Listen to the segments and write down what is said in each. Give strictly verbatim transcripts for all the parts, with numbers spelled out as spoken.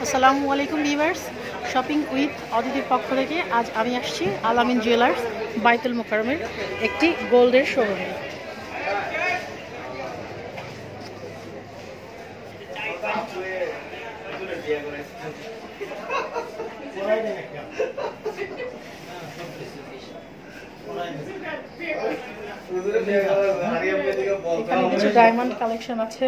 আসসালামু আলাইকুম viewers, shopping with অদিতির পক্ষ থেকে আজ আমি আসছি আল-আমিন জুয়েলার্স বাইতুল মোকাররমের একটি গোল্ডের শোরুমে। এখানে কিছু ডায়মন্ড কালেকশন আছে।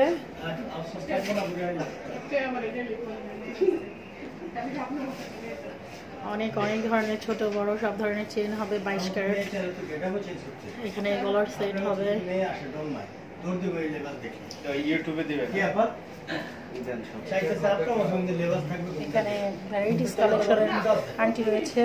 অনেক অনেক ধরনের ছোট বড় সব ধরনের চেন হবে, বাইশ ক্যারেট। এখানে গলার সেট হবে। এখানে ভ্যারাইটিস কালেকশনের আংটি রয়েছে।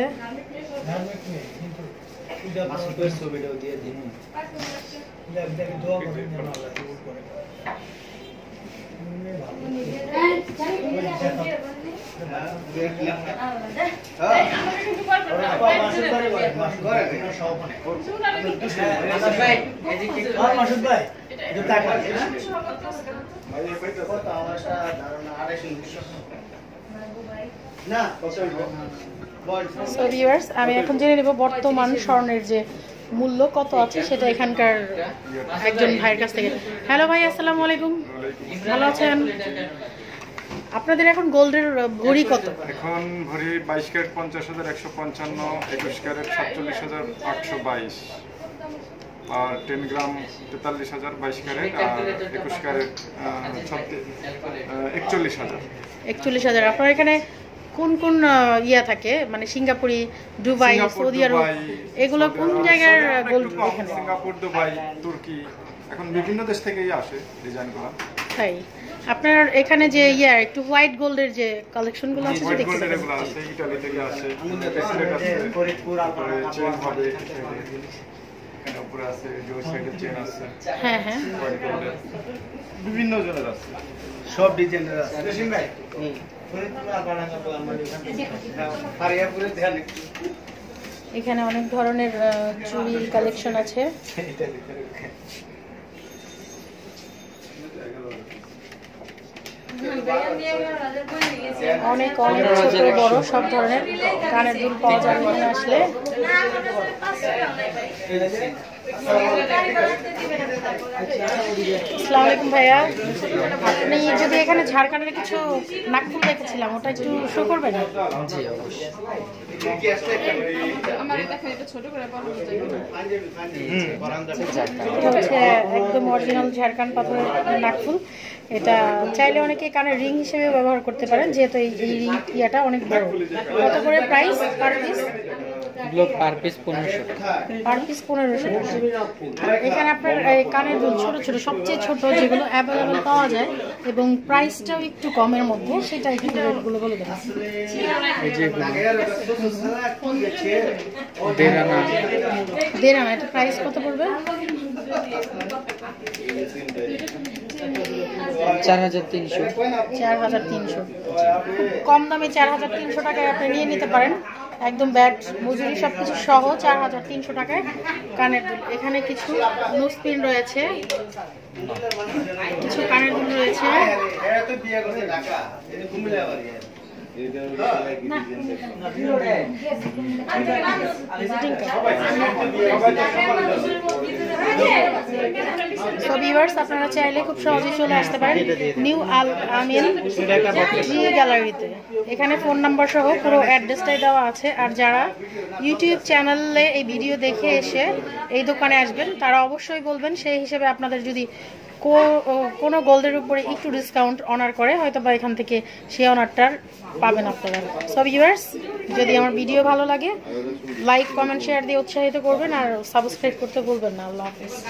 সো ভিউয়ার্স, আমি এখন জেনে নেব বর্তমান স্বর্ণের যে মূল্য কত আছে সেটা এখানকার একজন ভাইয়ের কাছ থেকে। হ্যালো ভাই, আসসালামু আলাইকুম, ভালো আছেন? আপনাদের এখন গোল্ডের ভরি কত? এখন ভরি বাইশ ক্যারেট পঞ্চাশ হাজার একশো পঞ্চান্ন, একুশ ক্যারেট সাতচল্লিশ হাজার আটশো বাইশ, আর টেন গ্রাম তেতাল্লিশ হাজার, বাইশ ক্যারেট আর একুশ ক্যারেট একচল্লিশ হাজার। একচল্লিশ হাজার। আপনার এখানে কোন কোন ইয়া থাকে, মানে সিঙ্গাপুরি, দুবাই, সৌদি আরব, এগুলো কোন জায়গার গোল্ড? এখানে সিঙ্গাপুর, দুবাই, তুর্কি, এখন বিভিন্ন দেশ থেকেই আসে ডিজাইনগুলো। তাই আপনার এখানে যে ইয়া একটু হোয়াইট গোল্ডের যে কালেকশনগুলো আছে সেটা দেখতে পারেন। এগুলো আছে ইতালি থেকে আসে, ব্রেসলেট আছে, ফরিদপুর তারপরে চেন হবে, এখানে উপরে আছে দুই সাইডে চেন আছে। হ্যাঁ হ্যাঁ, হোয়াইট গোল্ডের বিভিন্ন জনের আছে, সব ডিজাইনের আছে। রশিদ ভাই, হুম, ফরিদপুর আর বানাঙ্গা আমাদের ফারিয়াপুরে ধ্যান। এখানে অনেক ধরনের চুড়ি কালেকশন আছে। অনেক অনেক ছোট বড় সব ধরনের কানের দুল পাওয়া যাবে এখানে আসলে। আসসালামু আলাইকুম ভাইয়া, আপনি যদি এখানে ঝাড়খণ্ডের কিছু নাকফুল দেখেছিলাম, ওটা একটু শো করবেন? জি অবশ্যই। একদম অরিজিনাল ঝাড়খণ্ড পাথরের নাকফুল। এটা চাইলে অনেকে কানের রিং হিসেবে ব্যবহার করতে পারেন, যেহেতু এই রিং ইয়াটা অনেক বড়। কত করে price per piece? Per piece পনেরোশো টাকা। পার পিস পনেরোশো টাকা। এখানে আপনার কানের দুল ছোট ছোট, সবচেয়ে ছোট যেগুলো অ্যাভেলেবেল পাওয়া যায় এবং প্রাইসটাও একটু কমের মধ্যে, সেটা একটু রেটগুলো বলে দেবেন। দেড় আনা, এটা প্রাইস কত পড়বে? চার হাজার তিনশো। চার হাজার তিনশো, কম দামে চার হাজার তিনশো টাকায় আপনি নিয়ে নিতে পারেন, একদম ব্যাট মজুরি সবকিছু সহ চার হাজার তিনশো টাকায় কানের দুল। এখানে কিছু নুসপিন রয়েছে, কিছু কানের দুল রয়েছে। সো ভিউয়ার্স, আপনারা চাইলে খুব সহজেই চলে আসতে পারেন নিউ আল-আমিন জি গ্যালারিতে। এখানে ফোন নাম্বার সহ পুরো অ্যাড্রেসটাই দেওয়া আছে। আর যারা ইউটিউব চ্যানেলে এই ভিডিও দেখে এসে এই দোকানে আসবেন, তারা অবশ্যই বলবেন, সেই হিসেবে আপনাদের যদি কোনো গোল্ডের উপরে একটু ডিসকাউন্ট অনার করে, হয়তো বা এখান থেকে সেই অনারটার পাবেন আপনারা। সো ভিউয়ার্স, যদি আমার ভিডিও ভালো লাগে লাইক কমেন্ট শেয়ার দিয়ে উৎসাহিত করবেন, আর সাবস্ক্রাইব করতে ভুলবেন না। আল্লাহ হাফেজ।